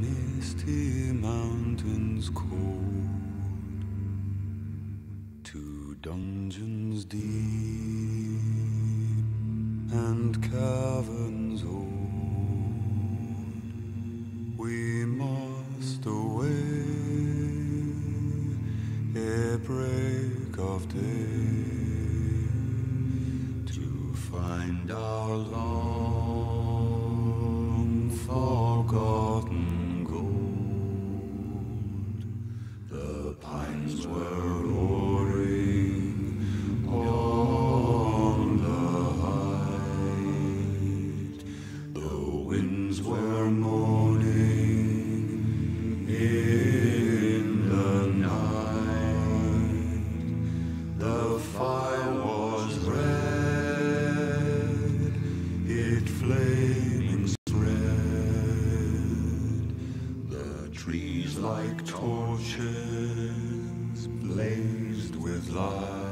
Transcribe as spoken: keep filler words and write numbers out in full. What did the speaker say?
misty mountains cold, to dungeons deep and caverns old, we must away ere break of day, to find our long forgotten gold. The pines were roaring on the height, the winds were moaning in the night, the fire was red, it flaming spread, the trees like torches blazed with light.